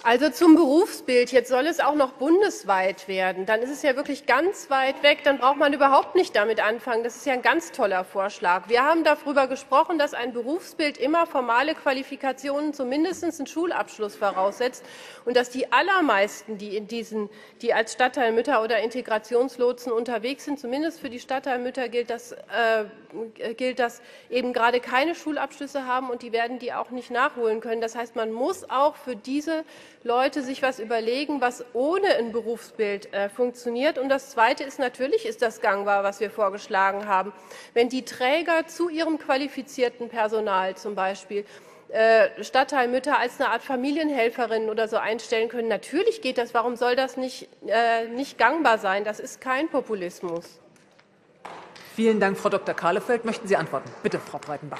Also zum Berufsbild, jetzt soll es auch noch bundesweit werden. Dann ist es ja wirklich ganz weit weg, dann braucht man überhaupt nicht damit anfangen. Das ist ja ein ganz toller Vorschlag. Wir haben darüber gesprochen, dass ein Berufsbild immer formale Qualifikationen, zumindest einen Schulabschluss voraussetzt und dass die allermeisten, die als Stadtteilmütter oder Integrationslotsen unterwegs sind, zumindest für die Stadtteilmütter gilt das eben gerade keine Schulabschlüsse haben und die werden die auch nicht nachholen können. Das heißt, man muss auch für diese Leute sich was überlegen, was ohne ein Berufsbild funktioniert. Und das Zweite ist, natürlich ist das gangbar, was wir vorgeschlagen haben. Wenn die Träger zu ihrem qualifizierten Personal zum Beispiel Stadtteilmütter als eine Art Familienhelferinnen oder so einstellen können, natürlich geht das. Warum soll das nicht gangbar sein? Das ist kein Populismus. Vielen Dank, Frau Dr. Kahlefeld. Möchten Sie antworten? Bitte, Frau Breitenbach.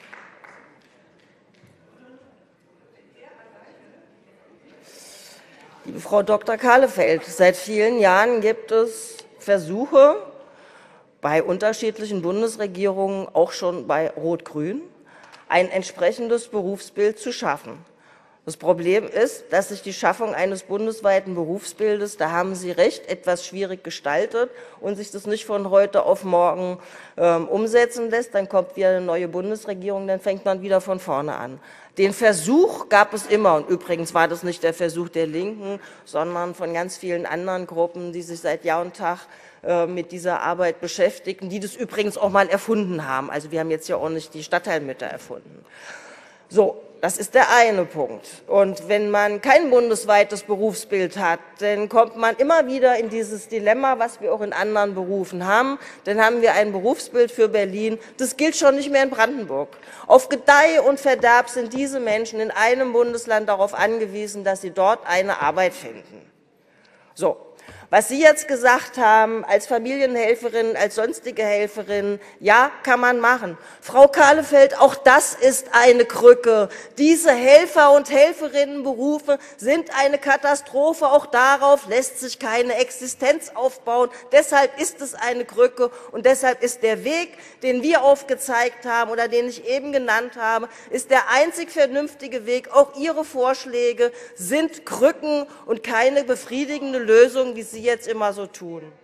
Liebe Frau Dr. Kahlefeld, seit vielen Jahren gibt es Versuche bei unterschiedlichen Bundesregierungen, auch schon bei Rot-Grün, ein entsprechendes Berufsbild zu schaffen. Das Problem ist, dass sich die Schaffung eines bundesweiten Berufsbildes, da haben Sie recht, etwas schwierig gestaltet und sich das nicht von heute auf morgen umsetzen lässt. Dann kommt wieder eine neue Bundesregierung, dann fängt man wieder von vorne an. Den Versuch gab es immer, und übrigens war das nicht der Versuch der Linken, sondern von ganz vielen anderen Gruppen, die sich seit Jahr und Tag mit dieser Arbeit beschäftigen, die das übrigens auch mal erfunden haben. Also wir haben jetzt ja auch nicht die Stadtteilmütter erfunden. So, das ist der eine Punkt. Und wenn man kein bundesweites Berufsbild hat, dann kommt man immer wieder in dieses Dilemma, was wir auch in anderen Berufen haben. Dann haben wir ein Berufsbild für Berlin, das gilt schon nicht mehr in Brandenburg. Auf Gedeih und Verderb sind diese Menschen in einem Bundesland darauf angewiesen, dass sie dort eine Arbeit finden. So. Was Sie jetzt gesagt haben, als Familienhelferin, als sonstige Helferin, ja, kann man machen. Frau Kahlefeld, auch das ist eine Krücke. Diese Helfer- und Helferinnenberufe sind eine Katastrophe. Auch darauf lässt sich keine Existenz aufbauen. Deshalb ist es eine Krücke und deshalb ist der Weg, den wir aufgezeigt haben oder den ich eben genannt habe, ist der einzig vernünftige Weg. Auch Ihre Vorschläge sind Krücken und keine befriedigende Lösung, wie Sie jetzt immer so tun.